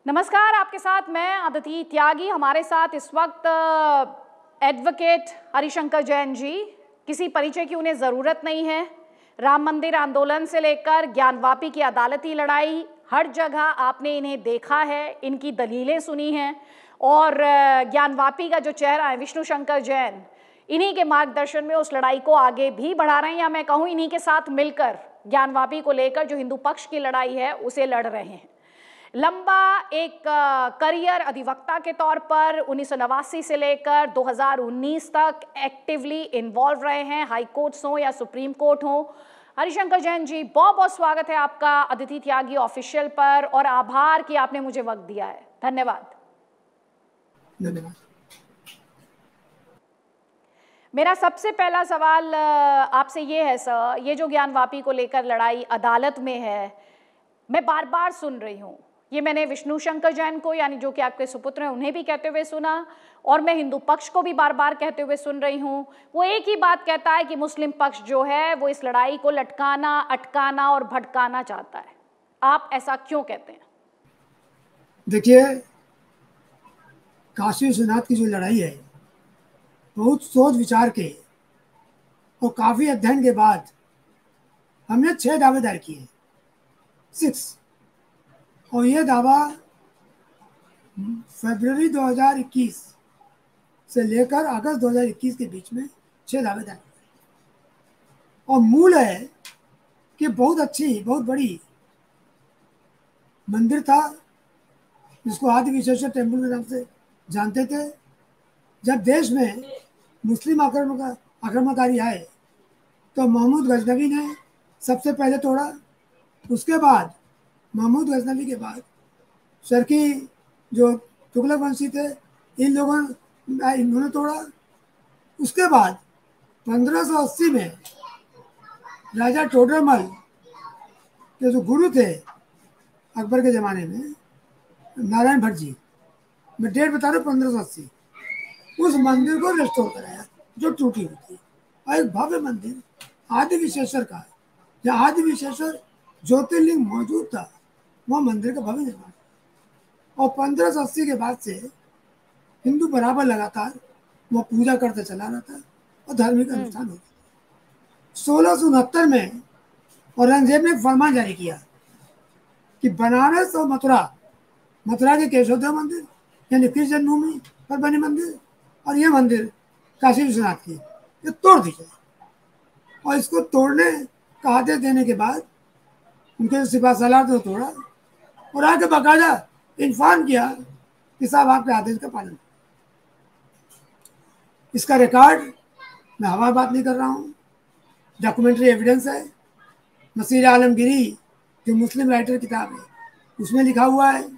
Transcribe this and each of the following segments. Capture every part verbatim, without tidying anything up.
नमस्कार, आपके साथ मैं अदिति त्यागी। हमारे साथ इस वक्त एडवोकेट हरिशंकर जैन जी। किसी परिचय की उन्हें ज़रूरत नहीं है। राम मंदिर आंदोलन से लेकर ज्ञानवापी की अदालती लड़ाई, हर जगह आपने इन्हें देखा है, इनकी दलीलें सुनी हैं। और ज्ञानवापी का जो चेहरा है विष्णु शंकर जैन, इन्हीं के मार्गदर्शन में उस लड़ाई को आगे भी बढ़ा रहे हैं, या मैं कहूँ इन्हीं के साथ मिलकर ज्ञानवापी को लेकर जो हिंदू पक्ष की लड़ाई है उसे लड़ रहे हैं। लंबा एक करियर अधिवक्ता के तौर पर उन्नीस सौ नवासी से लेकर दो हज़ार उन्नीस तक एक्टिवली इन्वॉल्व रहे हैं, हाई कोर्ट्स हो या सुप्रीम कोर्ट हो। हरिशंकर जैन जी, बहुत बहुत स्वागत है आपका अदिति त्यागी ऑफिशियल पर, और आभार कि आपने मुझे वक्त दिया है। धन्यवाद। धन्यवाद। मेरा सबसे पहला सवाल आपसे ये है सर, ये जो ज्ञानवापी को लेकर लड़ाई अदालत में है, मैं बार बार सुन रही हूँ। ये मैंने विष्णु शंकर जैन को, यानी जो कि आपके सुपुत्र हैं, उन्हें भी कहते हुए सुना, और मैं हिंदू पक्ष को भी बार बार कहते हुए सुन रही हूँ। वो एक ही बात कहता है कि मुस्लिम पक्ष जो है वो इस लड़ाई को लटकाना, अटकाना और भटकाना चाहता है। आप ऐसा क्यों कहते हैं? देखिए, काशी विश्वनाथ की जो लड़ाई है, बहुत सोच विचार के और काफी अध्ययन के बाद हमने छह दावे दायर किए, सिक्स, और ये दावा फरवरी दो हज़ार इक्कीस से लेकर अगस्त दो हज़ार इक्कीस के बीच में छह दावे दायर किए। और मूल है कि बहुत अच्छी, बहुत बड़ी मंदिर था जिसको आदि विश्वेश्वर टेम्पल के नाम से जानते थे। जब देश में मुस्लिम आक्रमण आक्रमणकारी आए तो महमूद गजनवी ने सबसे पहले तोड़ा। उसके बाद महमूद गजनवी के बाद शर्की जो तुगलक वंशी थे, इन लोगों इन्होंने तोड़ा। उसके बाद पंद्रह सौ अस्सी में राजा टोडरमल के जो गुरु थे अकबर के ज़माने में, नारायण भट्ट जी, मैं डेट बता रहा हूँ, पंद्रह सौ अस्सी, उस मंदिर को रेस्टोर कराया जो टूटी हुई थी, और एक भव्य मंदिर आदि विश्वेश्वर का, जहाँ आदि विश्वेश्वर ज्योतिर्लिंग मौजूद था, वह मंदिर का भव्य निर्माण। और पंद्रह सौ अस्सी के बाद से हिंदू बराबर लगातार वह पूजा करते चला रहा था और धार्मिक अनुष्ठान होता था। सोलह सौ उनहत्तर में औरंगजेब ने फरमान जारी किया कि बनारस और मथुरा, मथुरा के केशवदेव मंदिर यानी कृष्ण जन्मभूमि पर बने मंदिर, और ये मंदिर काशी विश्वनाथ की, ये तोड़ दी जाए। और इसको तोड़ने का आदेश देने के बाद उनके सिपा सलार को तोड़ा और आगे बाकायदा इन्फॉर्म किया कि साहब आपके आदेश का पालन। इसका रिकॉर्ड, मैं हवा बात नहीं कर रहा हूँ, डॉक्यूमेंट्री एविडेंस है। नसीर आलमगीरी जो मुस्लिम राइटर किताब है उसमें लिखा हुआ है।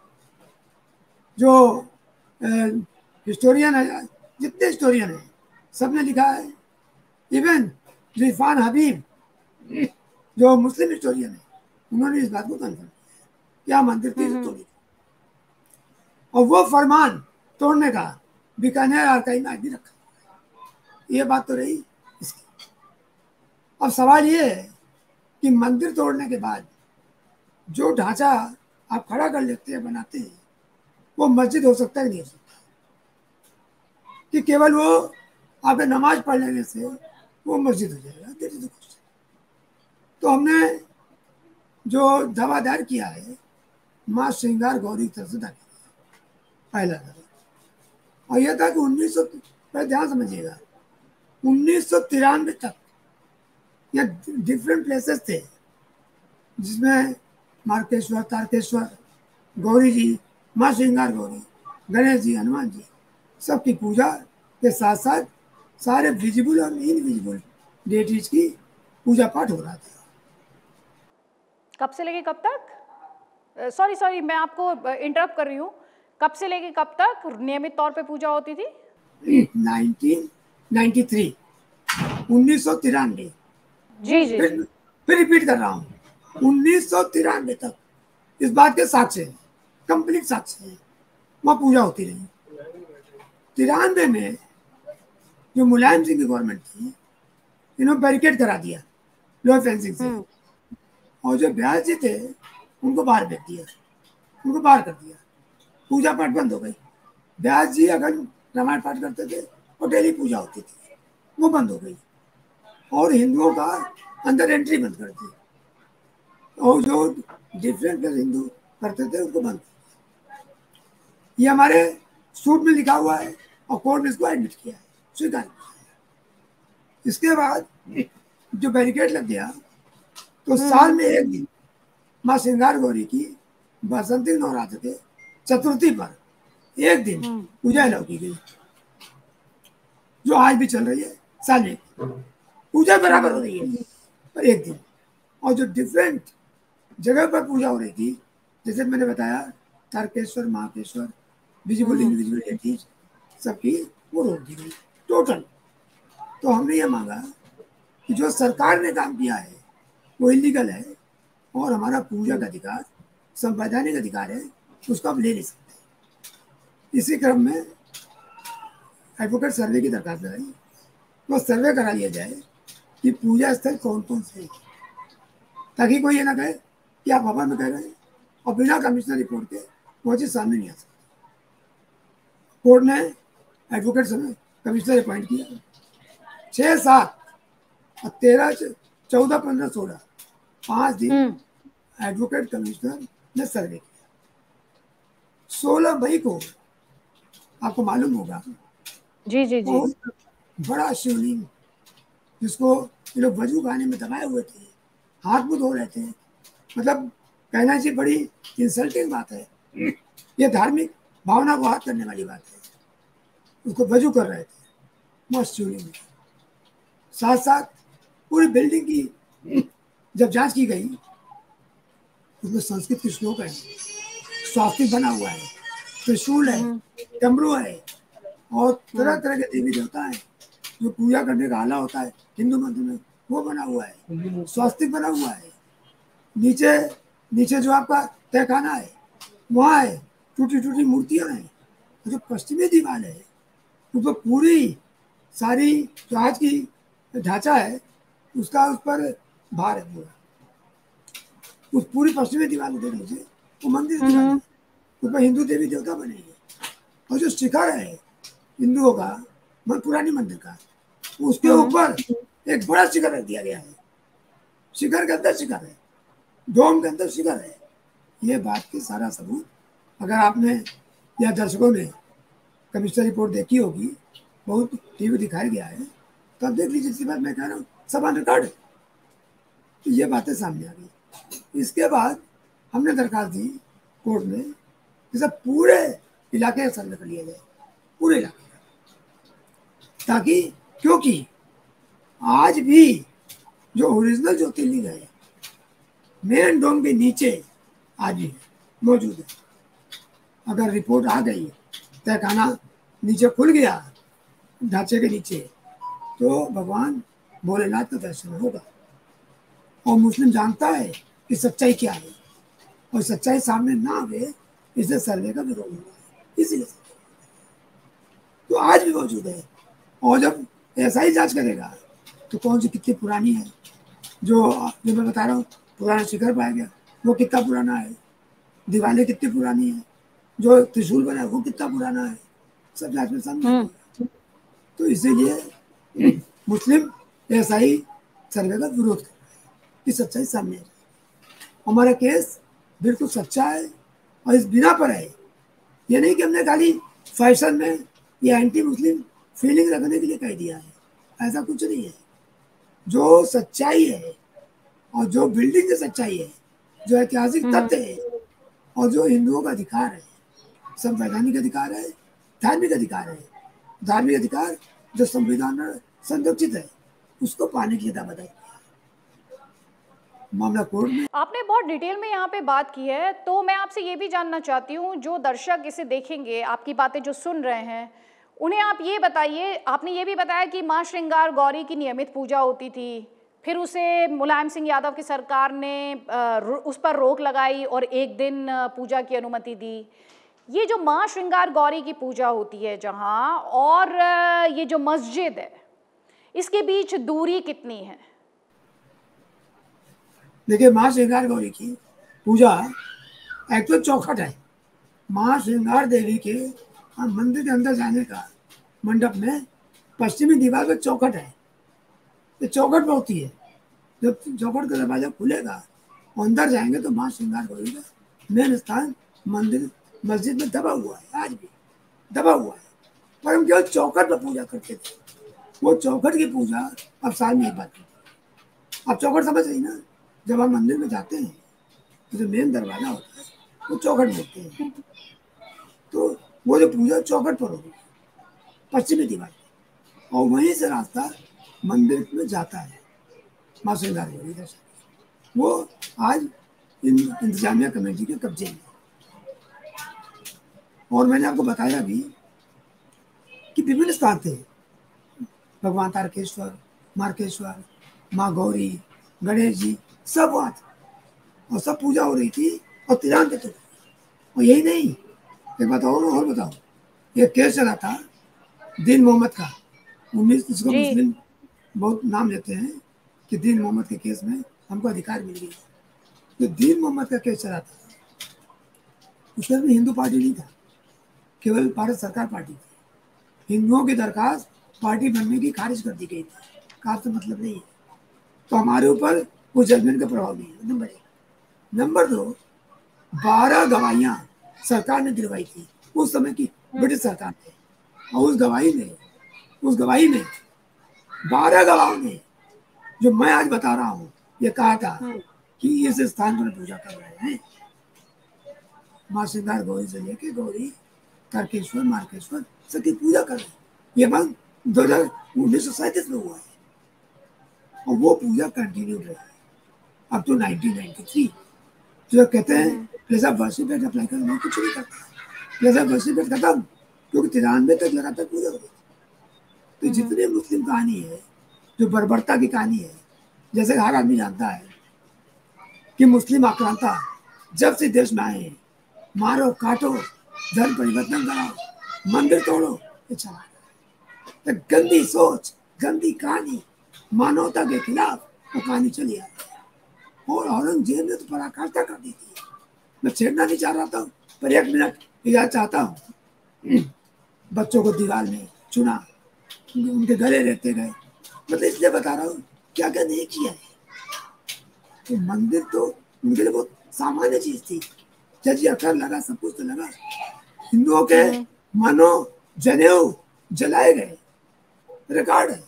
जो हिस्टोरियन है, जितने हिस्टोरियन हैं, सब ने लिखा है। इवन जो इरफान हबीब जो मुस्लिम हिस्टोरियन है, उन्होंने इस बात को कन्फर्म किया क्या मंदिर थी जो तोड़ी। और वो फरमान तोड़ने का बीकानेर आर्काइव में आज भी रखा। ये बात तो रही इसकी। अब सवाल ये है कि मंदिर तोड़ने के बाद जो ढांचा आप खड़ा कर लेते हैं, बनाते हैं, वो मस्जिद हो सकता है नहीं हो सकता, कि केवल वो आपके नमाज पढ़ लेने से वो मस्जिद हो जाएगा? There is the question. तो हमने जो दावा दायर किया है, माँ श्रृंगार गौरी की तरफ से दायर किया पहला दावा, और यह था कि उन्नीस सौ, पर ध्यान समझिएगा, उन्नीस सौ तिरानवे तक यह डिफरेंट प्लेसेस थे जिसमें मार्केश्वर, तारकेश्वर, गौरी जी, माँ श्रृंगार गौरी, गणेश जी, हनुमान जी, सबकी पूजा के साथ साथ सारे विजिबल और इनविजिबल डेटीज की पूजा पाठ हो रहा था। कब से लेके कब तक? सॉरी सॉरी मैं आपको इंटरप्ट कर रही हूँ। कब से लेके कब तक नियमित तौर पे पूजा होती थी? नाइनटीन नाइंटी थ्री, उन्नीस सौ तिरानवे। जी जी फिर, फिर रिपीट कर रहा हूँ, उन्नीस सौ तिरानवे तक इस बात के साक्ष्य है, कंप्लीट साक्ष्य है, वहाँ पूजा होती रही। तिरानवे में जो मुलायम सिंह की गवर्नमेंट थी, इन्होंने बैरिकेड करा दिया लोहे फेंसिंग से, और जो ब्यास जी थे उनको बाहर फेंक दिया। उनको बाहर कर दिया, पूजा पाठ बंद हो गई। व्यास जी अगर रामायण पाठ करते थे और डेली पूजा होती थी, वो बंद हो गई, और हिंदुओं का अंदर एंट्री बंद कर दी, और जो डिफरेंट हिंदू करते थे उनको बंद। ये हमारे सूट में लिखा हुआ है और कोर्ट ने इसको एडमिट किया है, स्वीकार किया। इसके बाद जो बैरिकेड लग गया, तो साल में एक दिन माँ श्रृंगार गौरी की बसंती नवरात्र के चतुर्थी पर एक दिन पूजा अलाउ की गई, जो आज भी चल रही है। साल में पूजा बराबर हो रही है, पर एक दिन। और जो डिफरेंट जगह पर पूजा हो रही थी, जैसे मैंने बताया Tarkeshwar, Mahakeshwar, visible invisible deities, सबकी वो रोक दी गई टोटल। तो हमने ये मांगा कि जो सरकार ने काम किया है वो इलीगल है, और हमारा पूजा का अधिकार संवैधानिक अधिकार है, उसको आप ले नहीं सकते। इसी क्रम में एडवोकेट सर्वे की दरखास्त लगाई, वो सर्वे करा लिया जाए कि पूजा स्थल कौन कौन से हैं, ताकि कोई ये ना कहे कि आप हवा में कह रहे हैं और बिना कमिश्नर रिपोर्ट के वो चीज़ सामने नहीं आ सकती। कोर्ट ने एडवोकेट सर्वे कमिश्नर अपॉइंट किया, छः सात और तेरह चौदह पंद्रह सोलह पाँच दिन एडवोकेट कमिश्नर ने सर्वे किया। सोलह मई को आपको मालूम होगा, जी जी जी, बड़ा शिवलिंग जिसको ये लोग वजू खाने में दबाए हुए थे, हाथ मुँह धो रहे थे, मतलब कहना चाहिए बड़ी इंसल्टिंग बात है, ये धार्मिक भावना को हाथ करने वाली बात है। उसको वजू कर रहे थे मस्त शिवलिंग में। साथ साथ पूरी बिल्डिंग की जब जांच की गई, उसमें संस्कृत के श्लोक है, स्वास्तिक बना हुआ है, त्रिशूल है, डमरू है, और तरह तरह के देवी देवता है, जो पूजा करने का आला होता है हिंदू मंदिर में, वो बना हुआ है, स्वास्तिक बना हुआ है। नीचे नीचे जो आपका तहखाना है वहाँ है, टूटी टूटी मूर्तियाँ हैं। जो पश्चिमी दीवार है वो तो पूरी सारी जो आज की ढांचा है उसका उस पर भार है पूरा। उस पूरी पश्चिमी दीवार को देख लीजिए, वो मंदिर दीवार है, उस पर हिंदू देवी देवता बने हैं। और जो शिखर है हिंदुओं का, पुरानी मंदिर का, उसके ऊपर एक बड़ा शिखर रख दिया गया है। शिखर के अंदर शिखर है, डोम के अंदर शिखर है। ये बात की सारा सबूत अगर आपने या दर्शकों ने कमिश्नर रिपोर्ट देखी होगी, बहुत टीवी दिखाया गया है, तो आप देख लीजिए। इसी बात मैं कह रहा हूँ, सब ऑन रिकॉर्ड। तो ये बातें सामने आ गई। इसके बाद हमने दरखास्त दी कोर्ट में कि सब पूरे इलाके का सर्वे कर लिया जाए, पूरे इलाके का, ताकि क्योंकि आज भी जो ओरिजिनल ज्योतिर्लिंग है मेन डोम के नीचे आज भी मौजूद है। अगर रिपोर्ट आ गई, तहखाना नीचे खुल गया ढांचे के नीचे, तो भगवान भोलेनाथ का दर्शन होगा। और मुस्लिम जानता है कि सच्चाई क्या है, और सच्चाई सामने ना आवे इसलिए सर्वे का विरोध होगा, इसीलिए। तो आज भी मौजूद है। और जब ऐसा ही जांच करेगा तो कौन सी कितनी पुरानी है, जो जो मैं बता रहा हूँ पुराना शिखर पाया गया वो कितना पुराना है, दीवारें कितनी पुरानी है, जो त्रिशूल बना है वो कितना पुराना है, सब जांच में सामने आएगा। तो इसीलिए मुस्लिम ऐसा ही सर्वे का विरोध कर रहे हैं कि सच्चाई सामने आ जाए। हमारा केस बिल्कुल सच्चा है और इस बिना पर है। ये नहीं कि हमने खाली फैशन में या एंटी मुस्लिम फीलिंग रखने के लिए कह दिया है, ऐसा कुछ नहीं है। जो सच्चाई है और जो बिल्डिंग की सच्चाई है, जो ऐतिहासिक तथ्य है, और जो हिंदुओं का अधिकार है, संवैधानिक अधिकार है, धार्मिक अधिकार है। धार्मिक अधिकार जो संविधान में संरक्षित है, उसको पाने की दावा है। मामला कोर्ट में। आपने बहुत डिटेल में यहाँ पे बात की है, तो मैं आपसे ये भी जानना चाहती हूँ, जो दर्शक इसे देखेंगे, आपकी बातें जो सुन रहे हैं, उन्हें आप ये बताइए। आपने ये भी बताया कि माँ श्रृंगार गौरी की नियमित पूजा होती थी, फिर उसे मुलायम सिंह यादव की सरकार ने उस पर रोक लगाई और एक दिन पूजा की अनुमति दी। ये जो माँ श्रृंगार गौरी की पूजा होती है जहाँ, और ये जो मस्जिद है, इसके बीच दूरी कितनी है? देखिए, माँ श्रृंगार गौरी की पूजा एक तो चौखट है, माँ श्रृंगार देवी के मंदिर के अंदर जाने का मंडप में पश्चिमी दीवार पर चौखट है। ये चौखट पर होती है। जब चौखट का दरवाजा खुलेगा और अंदर जाएंगे तो माँ श्रृंगार देवी का मेन स्थान मंदिर मस्जिद में दबा हुआ है, आज भी दबा हुआ है। पर हम केवल चौखट पर पूजा करते थे। वो चौखट की पूजा अब साल में एक बार करते हैं। आप चौखट समझ रही ना, जब हम मंदिर में जाते हैं तो जो मेन दरवाजा होता है वो चौखट बोलते हैं। तो वो जो पूजा चौखट पर होगी पश्चिमी दीवार पर, और वहीं से रास्ता मंदिर में जाता है माँ श्रृंगार देवी दर्शन। वो आज इंतजामिया कमेटी के कब्जे में। और मैंने आपको बताया भी कि विभिन्न स्थान थे, भगवान तारकेश्वर, मार्केश्वर, माँ गौरी, गणेश जी, सब वहाँ थे और सब पूजा हो रही थी और तिरान देते थे। और यही नहीं, एक बताओ और बताओ, ये केस चला था दीन मोहम्मद का, उन्नीस इसको मुस्लिम बहुत नाम लेते हैं कि दीन मोहम्मद के केस में हमको अधिकार मिल गया। तो दीन मोहम्मद का केस चला था, उसमें भी हिंदू पार्टी नहीं था, केवल भारत सरकार पार्टी थी। हिंदुओं की दरखास्त पार्टी बनने की खारिज कर दी गई थी, कहा तो मतलब नहीं है, तो हमारे ऊपर उस जजमेंट का प्रभाव नहीं है। नंबर एक। नंबर दो, बारह गवाहियां सरकार ने दिलवाई थी उस समय की ब्रिटिश सरकार ने, और उस गवाही में उस गवाही में बारह गवाहों ने, जो मैं आज बता रहा हूँ, ये कहा था कि इस स्थान पर पूजा कर रहे हैं माँ श्रृंगार गौरी से लेके गौरी, तारकेश्वर, मार्केश्वर सबकी पूजा कर रहे हैं। ये बात दो हजार उन्नीस सौ सैंतीस में हुआ है और वो पूजा कंटिन्यू रही अब तो नाइनटीन नाइनटी थ्री। जो कहते हैं place of worship act apply कर, मैं कुछ नहीं करता, प्लेस ऑफ वर्शिप एट खत्म, क्योंकि तिरानवे तक लगातार पूजा हो रही थी। तो जितनी मुस्लिम कहानी है, जो बर्बरता की कहानी है, जैसे हर आदमी जानता है कि मुस्लिम आक्रांता जब से देश में आए हैं, मारो काटो, धर्म परिवर्तन कराओ, मंदिर तोड़ो, ये चला तो गंदी सोच, गंदी कहानी, मानवता के खिलाफ वो कहानी चली आ रही है। और औरंगजेब ने तो पराकाष्ठा कर दी थी। मैं छेड़ना नहीं चाह रहा था, पर एक मिनट इजाजत चाहता हूँ। बच्चों को दीवार में चुना, उनके गले रहते गए, मतलब इसलिए बता रहा हूँ क्या क्या नहीं किया है। तो मंदिर तो उनके लिए बहुत सामान्य चीज थी। जज अखर लगा, सब कुछ तो लगा। हिंदुओं के मानो जनेऊ जलाए गए, रिकॉर्ड है।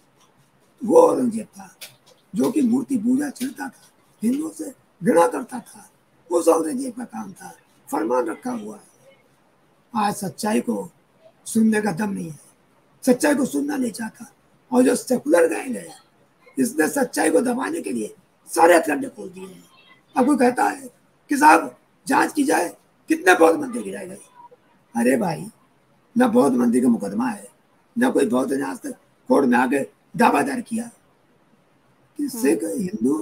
वो औरंगजेब था जो कि मूर्ति पूजा चलता था, हिंदुओं से घृणा करता था। उस औरंगजेब का काम था, फरमान रखा हुआ है। आज सच्चाई को सुनने का दम नहीं है, सच्चाई को सुनना नहीं चाहता। और जो सेकुलर गैंग है, इसने सच्चाई को दबाने के लिए सारे हथकंडे खोल दिए हैं। अब कोई कहता है कि साहब जांच की जाए कितने बौद्ध मंदिर गिराए गए। अरे भाई, न बौद्ध मंदिर का मुकदमा है, न कोई बौद्ध ने आज तक कोर्ट में आके दावा दायर किया कि सिख, हिंदू,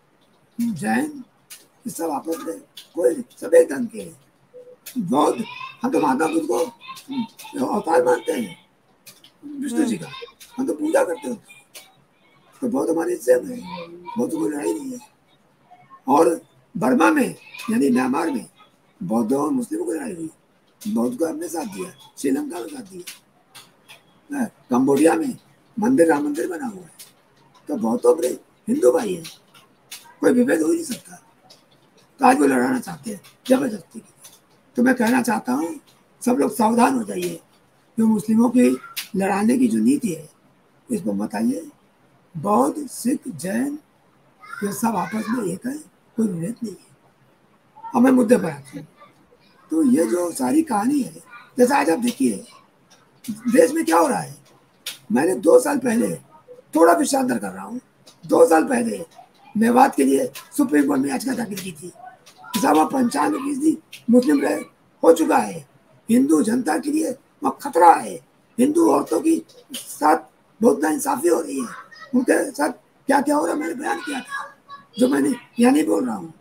जैन सब आपस में कोई सब एक ढंग के हैं। बौद्ध, हम तो महात्मा बुद्ध को अवतार मानते हैं, विष्णु जी का, हम तो पूजा करते हैं। तो बौद्ध हमारे हिस्से में, बौद्ध कोई लड़ाई नहीं है। और बर्मा में यानी म्यांमार में बौद्धों और मुस्लिमों की लड़ाई हुई, बौद्ध को हमने साथ दिया, श्रीलंका में साथ दिया, कंबोडिया में मंदिर, राम मंदिर बना हुआ है। तो बौद्धों में हिंदू भाई है, कोई विभेद हो नहीं सकता। तो आज वो लड़ाना चाहते हैं जबरदस्ती की। तो मैं कहना चाहता हूँ सब लोग सावधान हो जाइए, जो मुस्लिमों की लड़ाने की जो नीति है इस पर मत आइए। बौद्ध, सिख, जैन ये सब आपस में एक है, कोई विभेद नहीं है। अब मैं मुद्दे पर आता हूँ। तो ये जो सारी कहानी है, जैसे आज आप देखिए देश में क्या हो रहा है। मैंने दो साल पहले, थोड़ा विषयांतर कर रहा हूँ, दो साल पहले मेवात के लिए सुप्रीम कोर्ट में याचिका दाखिल की थी। वहाँ पंचानवे फीसदी मुस्लिम रह हो चुका है। हिंदू जनता के लिए वहाँ खतरा है। हिंदू औरतों की साथ बहुत नाइंसाफी हो रही है। उनके साथ क्या क्या हो रहा है मैंने बयान किया था, जो मैंने यहाँ नहीं बोल रहा हूँ,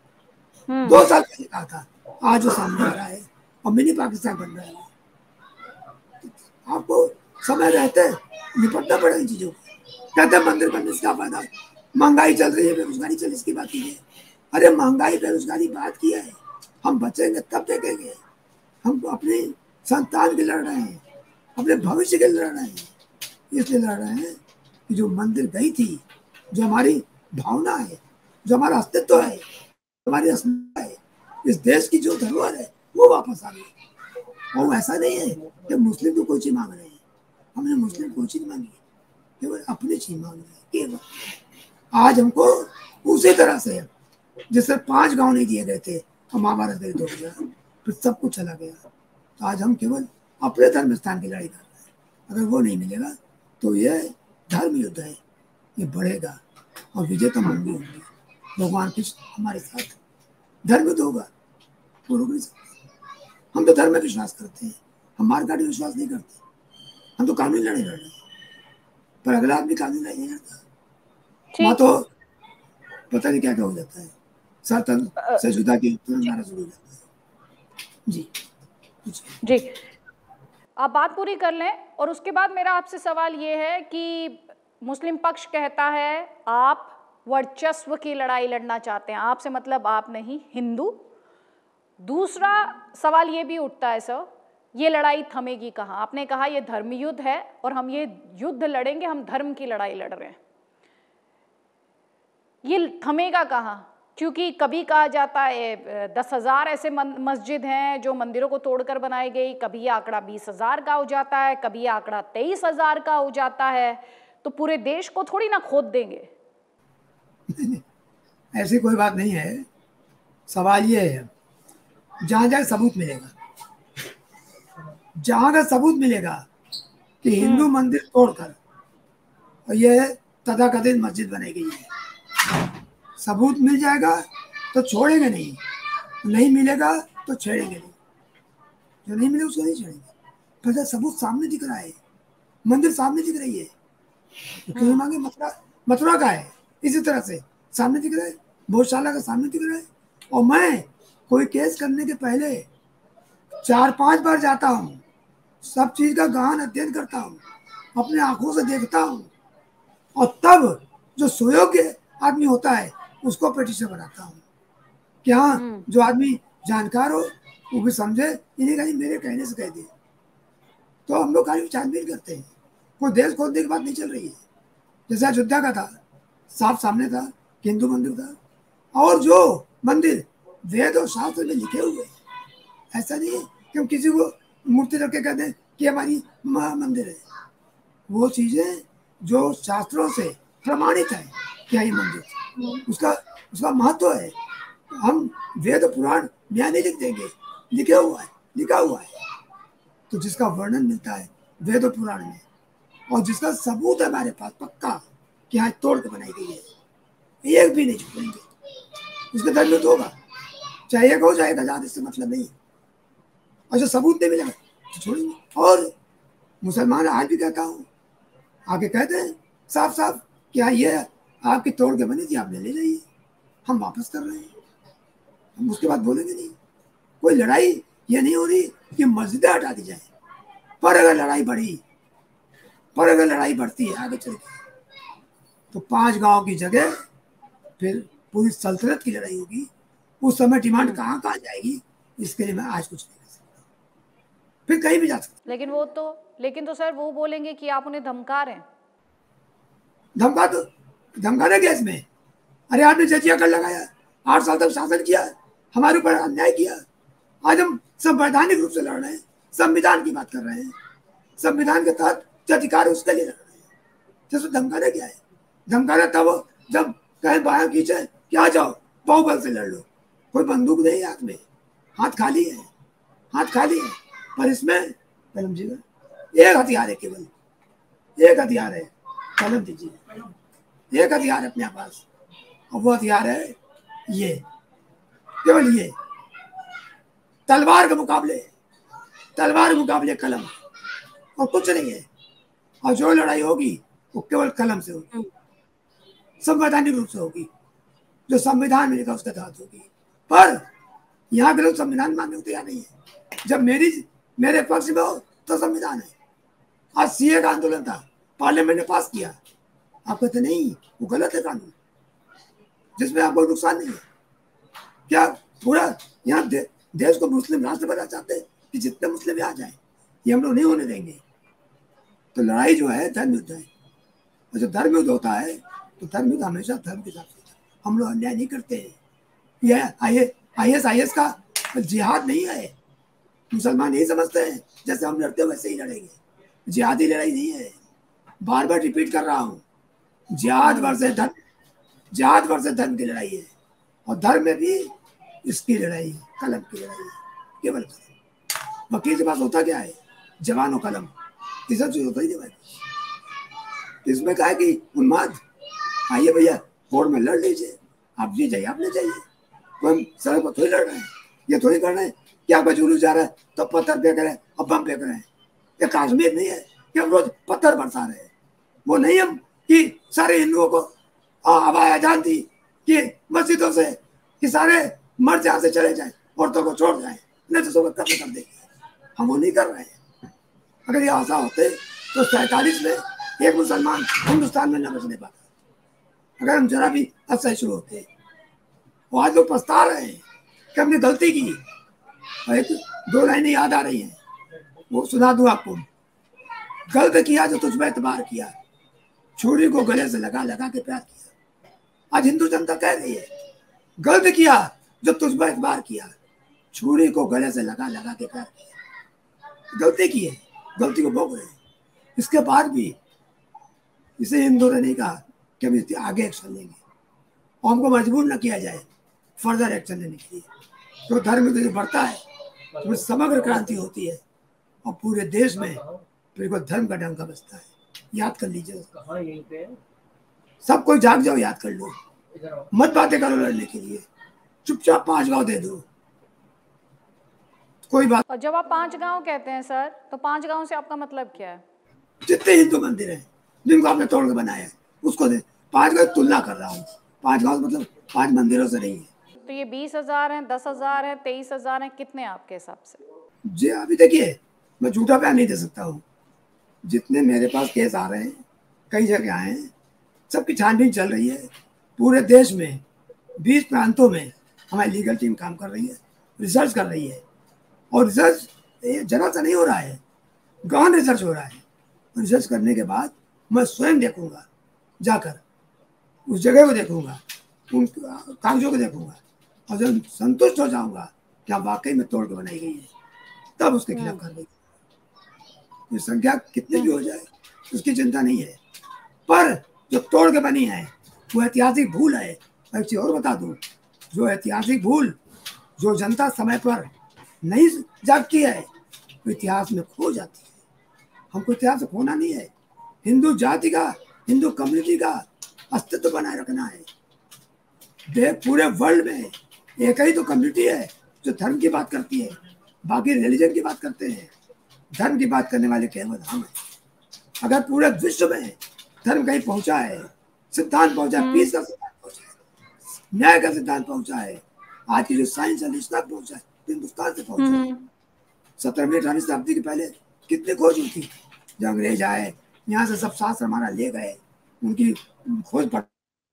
दो साल पहले कहा था। आज वो सामने आ रहा है और मिनी पाकिस्तान बन रहा है। आपको समय रहते निपटना पड़ेगा इन चीजों को। कहते हैं मंदिर बनने से क्या फायदा, महंगाई चल रही है, बेरोजगारी चल, इसकी बात कीजिए। अरे महंगाई बेरोजगारी बात की है, हम बचेंगे तब देखेंगे। हम अपनी संतान के लड़ रहे हैं, अपने भविष्य के लड़ रहे हैं, इसलिए लड़ रहे हैं कि जो मंदिर गई थी, जो हमारी भावना है, जो हमारा अस्तित्व है, हमारी अस्मिता है, इस देश की जो धरोहर है, वो वापस आ गई। और ऐसा नहीं है कि मुस्लिम तो कोई चीज मांग रहे हैं, हमने मुस्लिम कोई चीज मांगी, केवल अपनी चीज मांग रहे हैं केवल। आज हमको उसी तरह से जिससे पांच गांव नहीं दिए गए थे और महाभारत युद्ध हो गया, फिर सब कुछ चला गया, तो आज हम केवल अपने धर्म स्थान की लड़ाई कर रहे हैं। अगर वो नहीं मिलेगा तो ये धर्म युद्ध है, ये बढ़ेगा और विजय तो हम भी होंगे। भगवान कृष्ण हमारे साथ, धर्म युद्ध होगा, वो रुक नहीं सकते। हम तो धर्म में विश्वास करते हैं, हम मारकाट में विश्वास नहीं करते। हम तो कानूनी लड़ाई लड़ रहे हैं, पर अगला आदमी कानूनी लड़ाई नहीं लड़ता, वहाँ तो पता नहीं क्या क्या हो जाता है, सतन से जुदा की नारा शुरू हो जाता है। जी जी, आप बात पूरी कर लें। और उसके बाद मेरा आपसे सवाल ये है कि मुस्लिम पक्ष कहता है आप वर्चस्व की लड़ाई लड़ना चाहते हैं, आपसे मतलब आप नहीं, हिंदू। दूसरा सवाल ये भी उठता है सर, ये लड़ाई थमेगी कहाँ? आपने कहा ये धर्म युद्ध है और हम ये युद्ध लड़ेंगे, हम धर्म की लड़ाई लड़ रहे हैं, ये थमेगा कहाँ? क्योंकि कभी कहा जाता है दस हजार ऐसे मस्जिद हैं जो मंदिरों को तोड़कर बनाई गई, कभी ये आंकड़ा बीस हजार का हो जाता है, कभी ये आंकड़ा तेईस हजार का हो जाता है, तो पूरे देश को थोड़ी ना खोद देंगे। ऐसी कोई बात नहीं है। सवाल ये है, जहां जहां सबूत मिलेगा, जहां का सबूत मिलेगा कि हिंदू मंदिर तोड़कर और ये तथाकथित मस्जिद बनाई गई है, सबूत मिल जाएगा तो छोड़ेंगे नहीं, नहीं मिलेगा तो छेड़ेंगे नहीं, जो नहीं मिले उसको नहीं छेड़ेंगे। पर सबूत सामने दिख रहा है, मंदिर सामने दिख रही है, तो क्यों मांगे? मथुरा मथुरा का है, इसी तरह से सामने दिख रहा है, भोजशाला का सामने दिख रहा है। और मैं कोई केस करने के पहले चार पांच बार जाता हूँ, सब चीज का गहन अध्ययन करता हूँ, अपने आंखों से देखता हूँ, और तब जो सुयोग्य आदमी होता है उसको पिटीशन बनाता हूँ। क्या जो आदमी जानकार हो वो भी समझे, इन्हें कहीं मेरे कहने से कह दे, तो हम लोग खाली छानबीन करते हैं। कोई देश खोलने की बात नहीं चल रही है। जैसे अयोध्या का था, साफ सामने था कि हिंदू मंदिर था, और जो मंदिर वेद और शास्त्र में लिखे हुए, ऐसा नहीं है कि हम किसी को मूर्ति रख के कहते हैं कि हमारी मंदिर है। वो चीजें जो शास्त्रों से प्रमाणित है क्या ये मंदिर, उसका उसका महत्व है। हम वेद पुराण यहाँ नहीं लिख देंगे, लिखे हुआ है, लिखा हुआ है। तो जिसका वर्णन मिलता है वेद पुराण में, और जिसका सबूत है हमारे पास पक्का कि यहाँ तोड़ के बनाई गई है, एक भी नहीं छुपेंगे, उसका दंड होगा, चाहे एक हो चाहे आजाद, इससे मतलब नहीं। और जो सबूत नहीं मिलेगा तो छोड़ेंगे। और मुसलमान आज भी कहता हूँ, आगे कहते हैं साफ साफ कि हाँ ये आपकी तोड़ के बनी थी, आपने ले जाइए, हम वापस कर रहे हैं, हम उसके बाद बोलेंगे नहीं। कोई लड़ाई ये नहीं हो रही कि मस्जिदें हटा दी जाए, पर अगर लड़ाई बढ़ी, पर अगर लड़ाई बढ़ती है आगे चल के, तो पांच गांव की जगह फिर पूरी सल्तनत की लड़ाई होगी। उस समय डिमांड कहाँ कहाँ जाएगी, इसके लिए मैं आज कुछ नहीं कर सकता, फिर कहीं भी जा सकता। लेकिन वो तो लेकिन तो सर वो बोलेंगे कि आप उन्हें धमका रहे हैं। धमका तो धमकाने क्या इसमें? अरे आपने जजिया कर लगाया, आठ साल तक शासन किया, हमारे ऊपर अन्याय किया, आज हम संवैधानिक रूप से लड़ रहे हैं, संविधान की बात कर रहे हैं, संविधान के तहत जो अधिकार है उसके लिए लड़ रहे हैं। जैसे धमकाना क्या है? धमकाना तब जब कहीं बाया खींचे कि आ जाओ बाहुबल से लड़ लो, कोई बंदूक नहीं हाथ में, हाथ खाली है, हाथ खाली है। पर इसमें कलम जी एक हथियार है, केवल एक हथियार है, कलम दीजिए, एक हथियार है अपने पास, और वो हथियार है ये, केवल ये, तलवार के मुकाबले तलवार के मुकाबले कलम, और कुछ नहीं है। और जो लड़ाई होगी वो केवल कलम से होगी, संवैधानिक रूप से होगी, जो संविधान में लिखा उसके तहत होगी। पर यहाँ के लोग संविधान मानने को तैयार नहीं है। जब मेरी मेरे पक्ष में हो तो संविधान है। आज सीए का आंदोलन था, पार्लियामेंट ने पास किया, आप कहते नहीं वो गलत है कानून, जिसमें आपको नुकसान नहीं है। क्या पूरा यहाँ देश को मुस्लिम राष्ट्र बनाना चाहते हैं कि जितने मुस्लिम आ जाए, ये हम लोग नहीं होने देंगे। तो लड़ाई जो है धर्म युद्ध है, और जब धर्म युद्ध होता है तो धर्म युद्ध हमेशा धर्म के साथ होता है। हम लोग अन्याय नहीं करते हैं। यह आई एस आई एस का जिहाद नहीं है। मुसलमान यही समझते हैं जैसे हम लड़ते वैसे ही लड़ेंगे। जिहादी लड़ाई नहीं है। बार बार रिपीट कर रहा हूँ, जिहाद वर्सेस धर्म, जिहाद वर्सेस धर्म की लड़ाई है। और धर्म में भी इसकी लड़ाई है, कलम की लड़ाई है, केवल कलम। वकील के पास होता क्या है? जवान और कलम, ये सब चीज होता ही नहीं भाई। इसमें कहा कि उन्माद, आइए भैया कोर्ट में लड़ लीजिए, आप जी जाइए, आप ले जाइए, तो हम सड़क पर थोड़ी लड़ रहे हैं, ये थोड़ी कर रहे हैं क्या जुलूस जा रहा है तो पत्थर फेंक रहे हैं और बम फेंक रहे हैं। ये कश्मीर नहीं है कि हम रोज पत्थर बरसा रहे हैं। वो नहीं हम कि सारे हिंदुओं को हवाई अजान दी कि मस्जिदों से कि सारे मर्द यहाँ से चले जाए, औरतों को छोड़ जाए, नहीं तो सब कत्ल कर देंगे। हम वो नहीं कर रहे हैं। अगर ये आशा होते तो सैतालीस में एक मुसलमान हिंदुस्तान में न बचने पाता। अगर हम जरा भी असहिष्णु होते। वो आज लोग पछता रहे हैं कि हमने गलती की। एक दो लाइनें याद आ रही हैं, वो सुना दूं आपको। गलत किया जो तुझ पर एतबार किया, छुरी को गले से लगा लगा के प्यार किया। आज हिंदू जनता कह रही है गलत किया जो तुझ पर एतबार किया, छुरी को गले से लगा लगा के प्यार किया। गलती की है, गलती को भोग रहे हैं। इसके बाद भी इसे हिंदू ने नहीं कहा कि हम इसके आगे एक्शन लेंगे और हमको मजबूर न किया जाए फर्दर एक्शन लेने के लिए। तो धर्म जो बढ़ता है तो समग्र क्रांति होती है और पूरे देश में फिर कोई धर्म का डंका बजता है। याद कर लीजिए, सब कोई जाग जाओ, याद कर लो, मत बातें करो लड़ने के लिए, चुपचाप पांच गांव दे दो, कोई बात। और जब आप पांच गांव कहते हैं सर, तो पांच गांव से आपका मतलब क्या है? जितने हिंदू मंदिर हैं जिनको आपने तोड़ के बनाया है उसको दे। पांच गांव तुलना कर रहा हूँ, पांच गांव मतलब पांच मंदिरों से नहीं है। तो ये बीस हजार है, दस हजार है, तेईस हजार है, कितने आपके हिसाब से? जी अभी देखिए, मैं झूठा बयान नहीं दे सकता हूँ। जितने मेरे पास केस आ रहे हैं, कई जगह आए हैं, सबकी छानबीन चल रही है। पूरे देश में बीस प्रांतों में हमारी लीगल टीम काम कर रही है, रिसर्च कर रही है। और रिसर्च जरा सा नहीं हो रहा है, गहन रिसर्च हो रहा है। रिसर्च करने के बाद मैं स्वयं देखूंगा, जाकर उस जगह को देखूंगा, उन कागजों को देखूंगा, और जब संतुष्ट हो जाऊंगा क्या वाकई में तोड़ के बनाई गई है, तब उसके खिलाफ कार्रवाई। ये संख्या कितनी भी हो जाए उसकी चिंता नहीं है, पर जो तोड़ के बनी है वो ऐतिहासिक भूल है। एक चीज और बता दूं, जो ऐतिहासिक भूल जो जनता समय पर नहीं जागती है वो इतिहास में खो जाती है। हमको इतिहास से खोना नहीं है। हिंदू जाति का, हिंदू कम्युनिटी का अस्तित्व बनाए रखना है। पूरे वर्ल्ड में एक ही तो कम्युनिटी है जो धर्म की बात करती है, बाकी रिलीजन की बात करते हैं। धर्म की बात करने वाले केवल हम हैं। अगर पूरे विश्व में धर्म कहीं पहुंचा है, सिद्धांत पहुंचा है, पीस का सिद्धांत पहुंचा है, न्याय का सिद्धांत पहुंचा है, आज की जो साइंस है तक पहुंचा है, हिंदुस्तान से पहुंचा है। सत्रहवीं अठारहवीं शताब्दी के पहले कितनी खोज हुई थी। जब अंग्रेज आए यहाँ से सब शास्त्र हमारा ले गए, उनकी खोज पर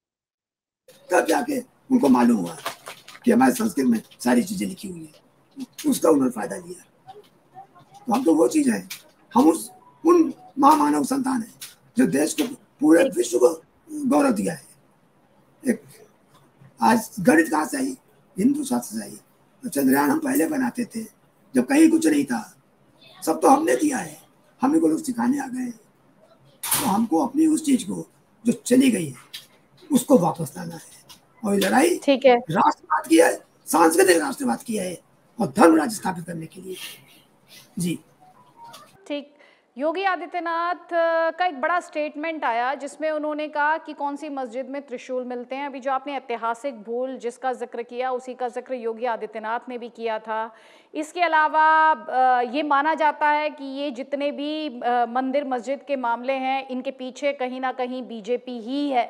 तब जाके उनको मालूम हुआ कि हमारे संस्कृत में सारी चीजें लिखी हुई है। उसका उन्होंने फायदा लिया। तो हम तो वो चीज है, हम उस उन महामानव संतान है जो देश को, पूरे विश्व को गौरव दिया है। एक आज गणित कहाँ से आई? हिंदू शास्त्र से आई। तो चंद्रयान हम पहले बनाते थे जब कहीं कुछ नहीं था, सब तो हमने दिया है, हमें को लोग सिखाने आ गए। तो हमको अपनी उस चीज को जो चली गई है उसको वापस लाना है। और लड़ाई ठीक है, राष्ट्रवाद की है, सांस्कृतिक राष्ट्रवाद की है और धर्म राज्य स्थापित करने के लिए। जी ठीक। योगी आदित्यनाथ का एक बड़ा स्टेटमेंट आया जिसमें उन्होंने कहा कि कौन सी मस्जिद में त्रिशूल मिलते हैं। अभी जो आपने ऐतिहासिक भूल जिसका जिक्र किया, उसी का जिक्र योगी आदित्यनाथ ने भी किया था। इसके अलावा ये माना जाता है कि ये जितने भी मंदिर मस्जिद के मामले हैं, इनके पीछे कहीं ना कहीं बीजेपी ही है।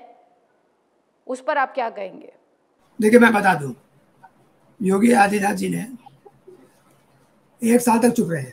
उस पर आप क्या कहेंगे? देखिए मैं बता दूं, योगी आदित्यनाथ जी ने एक साल तक चुप रहे।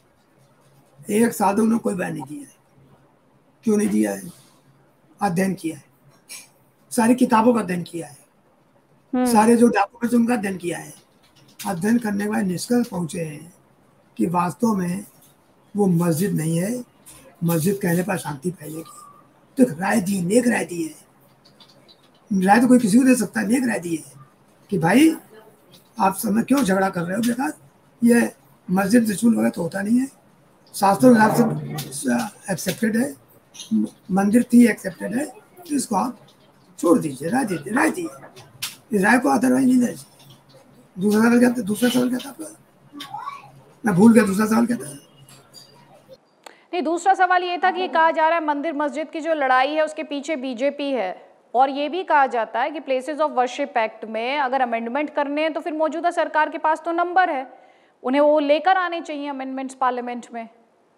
एक साल तक उन्होंने कोई बयान नहीं दिया है। क्यों नहीं दिया है? अध्ययन किया है, सारी किताबों का अध्ययन किया है, सारे जो डॉक्यूमेंट्स उनका अध्ययन किया है। अध्ययन करने के बाद निष्कर्ष पहुंचे हैं कि वास्तव में वो मस्जिद नहीं है, मस्जिद कहने पर शांति फैलेगी। तो एक राय दी, नेक राय दी है। राय तो कोई किसी को दे सकता है, नेक राय दी है कि भाई आप समय क्यों झगड़ा कर रहे हो बेकार, ये मस्जिद रसूल वगैरह तो होता नहीं है, शास्त्रों के हिसाब से एक्सेप्टेड है, मंदिर थी एक्सेप्टेड है, तो इसको आप छोड़ दीजिए, राय दीजिए, राय दी इस राय को अदरवाइज नहीं देना चाहिए। दूसरा सवाल क्या था? दूसरा सवाल क्या था आपका? मैं भूल गया, दूसरा सवाल क्या था? नहीं, दूसरा सवाल ये था कि ये कहा जा रहा है मंदिर मस्जिद की जो लड़ाई है उसके पीछे बीजेपी है, और ये भी कहा जाता है कि प्लेसेस ऑफ वर्शिप एक्ट में अगर अमेंडमेंट करने हैं तो फिर मौजूदा सरकार के पास तो नंबर है, उन्हें वो लेकर आने चाहिए अमेंडमेंट्स पार्लियामेंट में।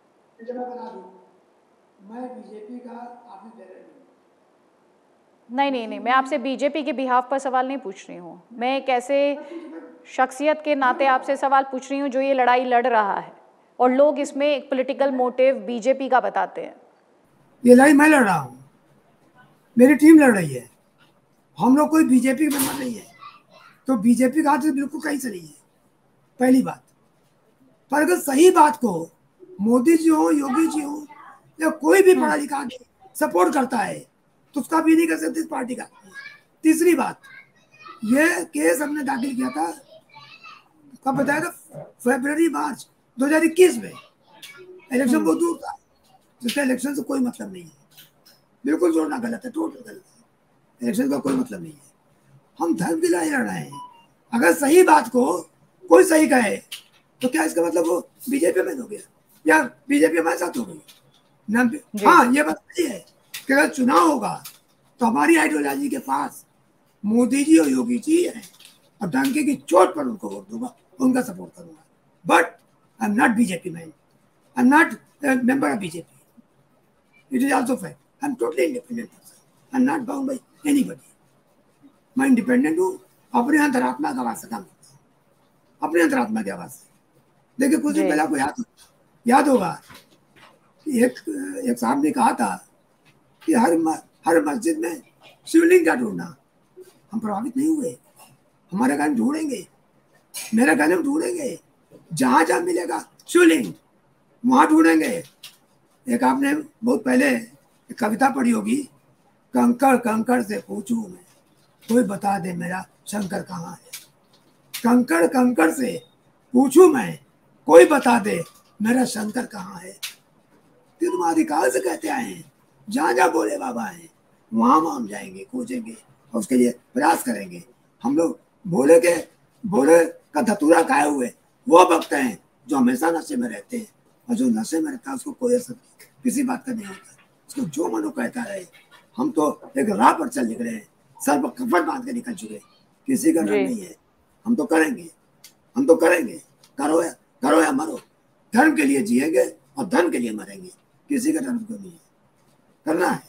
मैं बीजेपी का आपने कह रहे हैं नहीं नहीं नहीं मैं आपसे बीजेपी के बिहाफ पर सवाल नहीं पूछ रही हूँ, मैं एक ऐसे शख्सियत के नाते आपसे सवाल पूछ रही हूँ जो ये लड़ाई लड़ रहा है और लोग इसमें एक पॉलिटिकल मोटिव बीजेपी का बताते हैं। ये लड़ाई मैं लड़ रहा हूँ, मेरी टीम लड़ रही है, हम लोग कोई बीजेपी के मेंबर नहीं है, तो बीजेपी का हाथ से बिल्कुल कहीं से नहीं है, पहली बात। पर अगर सही बात को मोदी जी हो, योगी जी हो, या कोई भी पढ़ा लिखा आदमी सपोर्ट करता है तो उसका भी नहीं कर सकते इस पार्टी का। तीसरी बात, ये केस हमने दाखिल किया था, कब बताया था? फरवरी मार्च दो हज़ार इक्कीस में। इलेक्शन बहुत दूर था, जिसका इलेक्शन से कोई मतलब नहीं है, बिल्कुल जोड़ना गलत है, टोटल गलत है, इलेक्शन का कोई मतलब नहीं है। हम धर्म की लड़ाई लड़ रहे हैं। अगर सही बात को कोई सही कहे तो क्या इसका मतलब वो बीजेपी में हो गया या बीजेपी हमारे साथ हो गई ना? हाँ, ये बात सही है कि अगर चुनाव होगा तो हमारी आइडियोलॉजी के पास मोदी जी और योगी जी हैं, और डंके की चोट पर उनको वोट दूंगा, उनका सपोर्ट करूंगा। But I am not BJP man, I am not member of BJP, it is also fact. I am totally independent person, I am not bound by anybody. मैं इंडिपेंडेंट हूँ, अपने अंतरात्मा का आवाज से काम करता हूँ, अपने अंतरात्मा की आवाज से। देखिए कुछ दिन पहले आपको याद याद होगा कि एक एक साहब ने कहा था कि हर हर मस्जिद में शिवलिंग का ढूंढना। हम प्रभावित नहीं हुए, हमारे घर ढूंढेंगे, मेरे घर में ढूंढेंगे, जहां जहां मिलेगा शिवलिंग वहां ढूंढेंगे। एक आपने बहुत पहले एक कविता पढ़ी होगी, कंकड़ कंकड़ से पूछूं मैं, कोई बता दे मेरा शंकर कहाँ है। कंकड़ कंकड़ से पूछूं मैं, कोई बता दे मेरा शंकर कहाँ है। तुम अधिकार से कहते आए हैं, जहाँ जहाँ बोले बाबा हैं वहां वहां हम जाएंगे, खोजेंगे और उसके लिए प्रयास करेंगे। हम लोग भोले के भोले का धतूरा खाए हुए वो भक्त हैं जो हमेशा नशे में रहते हैं, और जो नशे में रहता है उसको कोई असर किसी बात का नहीं होता, उसको जो मनो कहता रहे। हम तो एक राह पर चल निकले हैं, सर पर कफन बांध के निकल चुके, किसी का डर नहीं है। हम तो करेंगे, हम तो करेंगे, करो या करो या मरो, धर्म के लिए जिएंगे और धर्म के लिए मरेंगे, किसी का धर्म को नहीं है, करना है।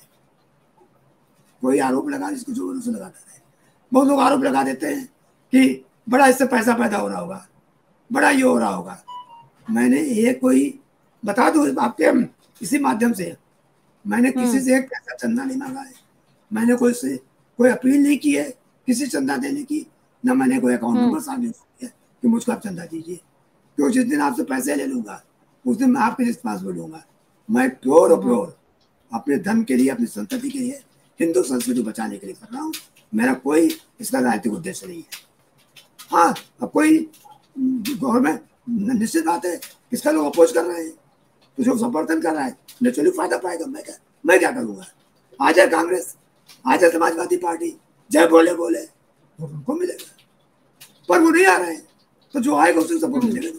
कोई आरोप लगा, इसको जो से लगाता है। बहुत लोग आरोप लगा देते हैं कि बड़ा इससे पैसा पैदा हो रहा होगा, बड़ा ये हो रहा होगा। मैंने ये कोई बता दो आपके इसी माध्यम से, मैंने किसी से एक पैसा चंदा नहीं मांगा है, मैंने कोई से कोई अपील नहीं की है किसी चंदा देने की, ना मैंने कोई अकाउंट नंबर शामिल किया कि मुझको आप चंदा दीजिए, क्योंकि जिस दिन आपसे पैसे ले लूंगा उस दिन मैं आपके रिस्पॉन्सिबल होऊंगा। मैं प्योर और प्योर अपने धर्म के लिए, अपनी संस्कृति के लिए, हिंदू संस्कृति बचाने के लिए कर रहा हूँ। मेरा कोई इसका राजनीतिक उद्देश्य नहीं है। हाँ, अब कोई गवर्नमेंट, निश्चित बात है इसका लोग अपोज कर रहे हैं, तो जो समर्थन कर रहा है नेचुरली फायदा पाएगा। मैं क्या मैं क्या करूँगा? आ जाए कांग्रेस, आ जाए समाजवादी पार्टी, जय बोले बोले वो उनको मिलेगा, पर वो नहीं आ रहे हैं तो जो आएगा उसको सपोर्ट मिलेगा।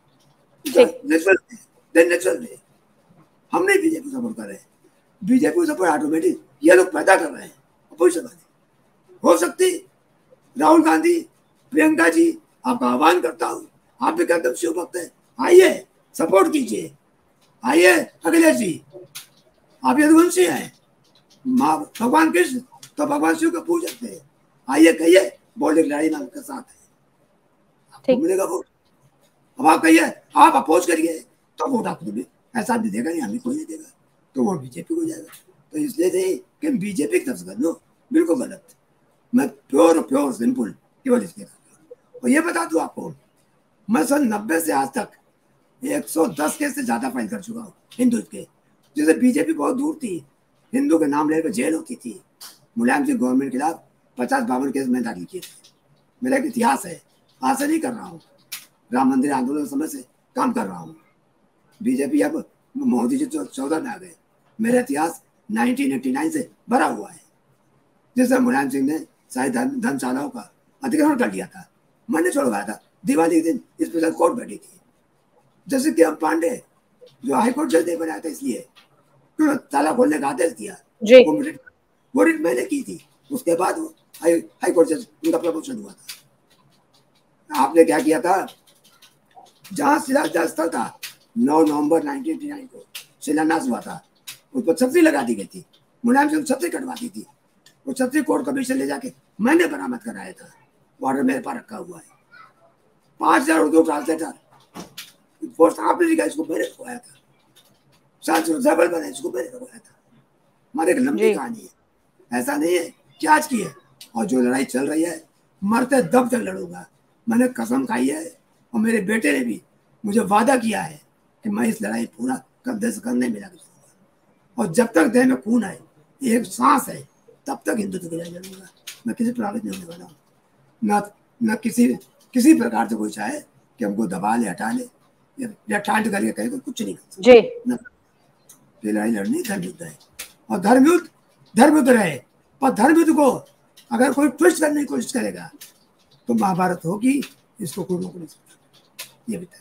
नेचुरल है, हम नहीं बीजेपी सपोर्ट कर रहे हैं, बीजेपी को सपोर्ट ऑटोमेटिक ये लोग पैदा कर रहे हैं अपोजिशन वाले। हो सकती राहुल गांधी, प्रियंका जी, आपका आह्वान करता हूँ, आप भी एकदम शिव भक्त है, आइए सपोर्ट कीजिए, आइए अखिलेश जी, आप यदुवंशी हैं, माँ भगवान कृष्ण तो भगवान शिव को पूज सकते हैं, आइए कहिए बोले लड़ाई में आपके साथ है, आपको मिलेगा वोट। अब आप कहिए आप अपोज करिए तो वोट आपको भी ऐसा भी देगा नहीं, हमें कोई नहीं देगा, तो वोट बीजेपी को जाएगा। तो इसलिए थे कि बीजेपी की तरफ से कर लो, बिल्कुल गलत। मैं प्योर प्योर सिंपल केवल इसलिए कर रहा हूँ, और ये बता दूं आपको, मैं सन नब्बे से आज तक एक सौ दस केस से ज्यादा फाइल कर चुका हूँ हिंदू के, जिसे बीजेपी बहुत दूर थी, हिंदू के नाम लेकर जेल होती थी। मुलायम सिंह गवर्नमेंट के खिलाफ पचास बावन केस में दाखिल किए थे। मेरा एक इतिहास है, आज से नहीं कर रहा हूँ, राम मंदिर आंदोलन समय से काम कर रहा हूँ। बीजेपी अब मोदी जी चौदह में आ गए, मेरा इतिहास नाइनटीन एटी नाइन से भरा हुआ है, जिससे मुलायम सिंह ने शायद धर्मशालाओं का अधिग्रहण कर लिया था, मैंने छोड़वाया था। दिवाली के दिन स्पेशल कोर्ट बैठी थी, जैसे कि अब पांडे जो हाईकोर्ट जज नहीं बनाया था, इसलिए उन्होंने ताला खोलने का आदेश दिया, वो रिट मैंने की थी, उसके बाद वो हाई हाईकोर्ट जज उनका प्रमोशन हुआ था। आपने क्या किया था, जहां शिलान्यास स्थल था नौ नवंबर नाइनटीन एटी नाइन को शिलान्यास हुआ था, उस पर छतरी लगा दी गई थी, मुलायम सिंह छतरी कटवा दी थी, वो छतरी कोर्ट कमीशन ले जाके मैंने बरामद कराया था, ऑर्डर मेरे पास रखा हुआ है। पांच हजार उर्दू ट्रांसलेटर पोस्ट आपने लिखा, इसको मैंने लगवाया था, जबल बना इसको मैंने लगवाया था। हमारी एक लंबी कहानी है, ऐसा नहीं है कि आज की है। और जो लड़ाई चल रही है मरते दम तक लड़ूंगा, मैंने कसम खाई है, और मेरे बेटे ने भी मुझे वादा किया है कि मैं इस लड़ाई पूरा कंधे से कंधे मिला के चलूंगा, और जब तक देह में खून है, एक सांस है, तब तक हिंदुत्व की लड़ाई लड़ूंगा। मैं किसी प्रभावित नहीं होने वाला हूँ, न न किसी किसी प्रकार से कोई चाहे कि हमको दबा ले, हटा ले या टांट करके कहे तो कुछ नहीं कर सकता। ये लड़ाई लड़नी धर्म युद्ध है, और धर्म युद्ध धर्म युद्ध रहे, पर धर्म युद्ध को अगर कोई ट्विस्ट करने की कोशिश करेगा तो महाभारत होगी, इसको कोई रोक नहीं सकता। ये भी तय बात है।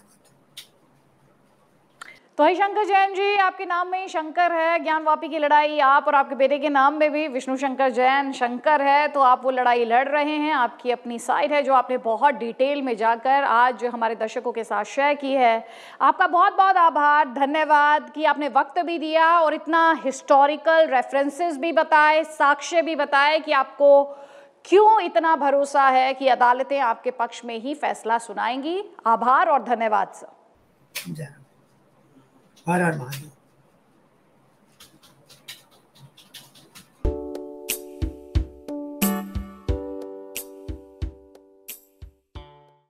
तो हरिशंकर जैन जी, आपके नाम में ही शंकर है, ज्ञानवापी की लड़ाई आप और आपके बेटे के नाम में भी विष्णु शंकर जैन शंकर है, तो आप वो लड़ाई लड़ रहे हैं, आपकी अपनी साइड है जो आपने बहुत डिटेल में जाकर आज हमारे दर्शकों के साथ शेयर की है। आपका बहुत बहुत आभार, धन्यवाद कि आपने वक्त भी दिया और इतना हिस्टोरिकल रेफरेंसेस भी बताए, साक्ष्य भी बताए कि आपको क्यों इतना भरोसा है कि अदालतें आपके पक्ष में ही फैसला सुनाएंगी। आभार और धन्यवाद सर। हर हर महादेव।